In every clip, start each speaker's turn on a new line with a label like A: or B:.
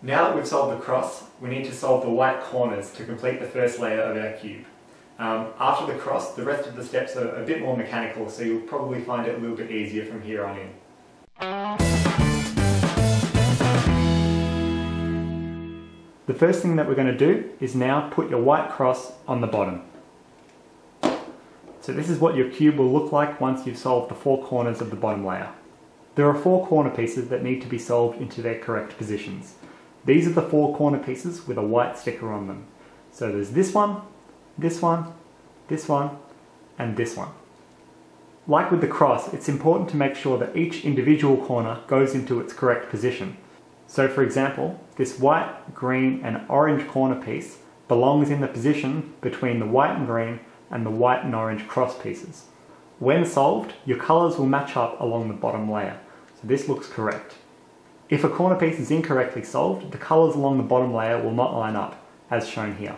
A: Now that we've solved the cross, we need to solve the white corners to complete the first layer of our cube. After the cross, the rest of the steps are a bit more mechanical, so you'll probably find it a little bit easier from here on in. The first thing that we're going to do is now put your white cross on the bottom. So this is what your cube will look like once you've solved the four corners of the bottom layer. There are four corner pieces that need to be solved into their correct positions. These are the four corner pieces with a white sticker on them. So there's this one, this one, this one, and this one. Like with the cross, it's important to make sure that each individual corner goes into its correct position. So for example, this white, green, and orange corner piece belongs in the position between the white and green and the white and orange cross pieces. When solved, your colours will match up along the bottom layer, so this looks correct. If a corner piece is incorrectly solved, the colours along the bottom layer will not line up, as shown here.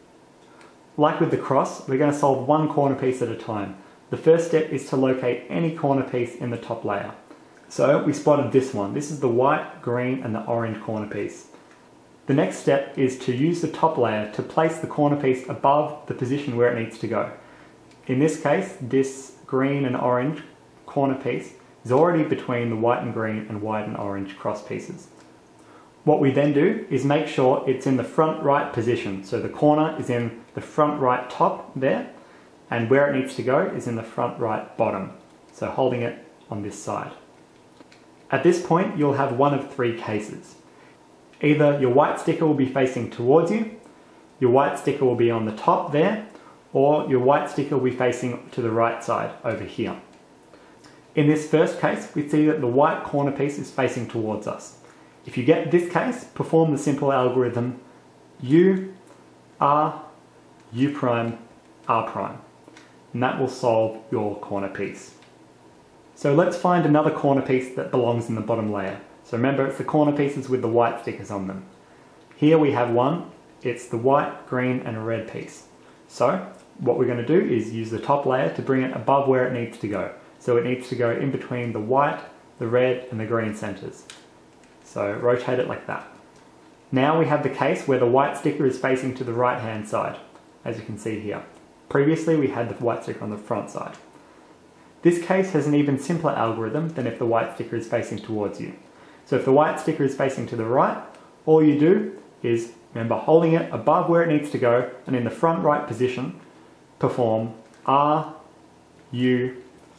A: Like with the cross, we're going to solve one corner piece at a time. The first step is to locate any corner piece in the top layer. So we spotted this one. This is the white, green, and the orange corner piece. The next step is to use the top layer to place the corner piece above the position where it needs to go. In this case, this green and orange corner piece is already between the white and green and white and orange cross pieces. What we then do is make sure it's in the front right position. So the corner is in the front right top there, and where it needs to go is in the front right bottom. So holding it on this side. At this point, you'll have one of three cases. Either your white sticker will be facing towards you, your white sticker will be on the top there, or your white sticker will be facing to the right side over here. In this first case, we see that the white corner piece is facing towards us. If you get this case, perform the simple algorithm U, R, U prime, R prime, and that will solve your corner piece. So let's find another corner piece that belongs in the bottom layer. So remember, it's the corner pieces with the white stickers on them. Here we have one. It's the white, green, and red piece. So what we're going to do is use the top layer to bring it above where it needs to go. So it needs to go in between the white, the red, and the green centers. So rotate it like that. Now we have the case where the white sticker is facing to the right-hand side, as you can see here. Previously we had the white sticker on the front side. This case has an even simpler algorithm than if the white sticker is facing towards you. So if the white sticker is facing to the right, all you do is, remember, holding it above where it needs to go and in the front right position, perform R, U,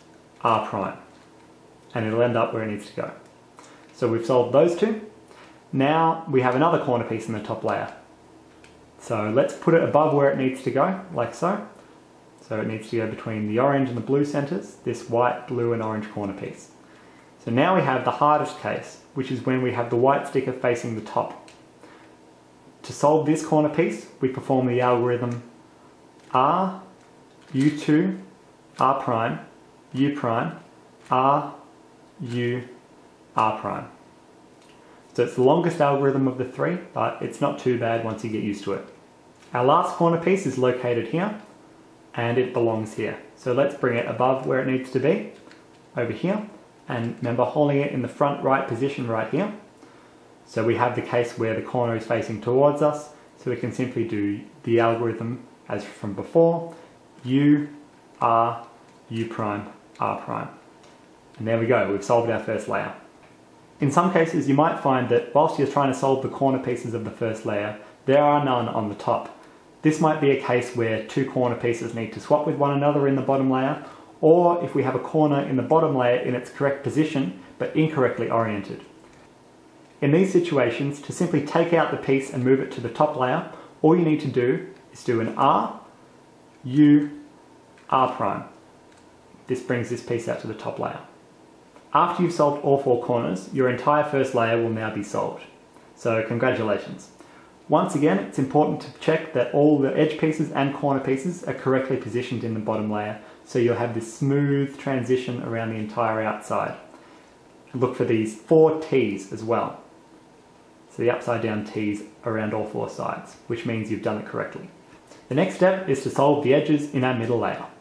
A: R prime, and it'll end up where it needs to go. So we've solved those two. Now we have another corner piece in the top layer. So let's put it above where it needs to go, like so. So it needs to go between the orange and the blue centers, this white, blue, and orange corner piece. So now we have the hardest case, which is when we have the white sticker facing the top. To solve this corner piece, we perform the algorithm R, U2, R prime, U prime, R, U, R prime. So it's the longest algorithm of the three, but it's not too bad once you get used to it. Our last corner piece is located here, and it belongs here. So let's bring it above where it needs to be, over here, and remember holding it in the front right position right here. So we have the case where the corner is facing towards us, so we can simply do the algorithm as from before, U, R, U prime, R prime. And there we go, we've solved our first layer. In some cases you might find that whilst you're trying to solve the corner pieces of the first layer, there are none on the top. This might be a case where two corner pieces need to swap with one another in the bottom layer, or if we have a corner in the bottom layer in its correct position but incorrectly oriented. In these situations, to simply take out the piece and move it to the top layer, all you need to do is do an R, U, R prime. This brings this piece out to the top layer. After you've solved all four corners, your entire first layer will now be solved. So congratulations. Once again, it's important to check that all the edge pieces and corner pieces are correctly positioned in the bottom layer, so you'll have this smooth transition around the entire outside. And look for these 4 T's as well. So the upside down T's around all 4 sides, which means you've done it correctly. The next step is to solve the edges in our middle layer.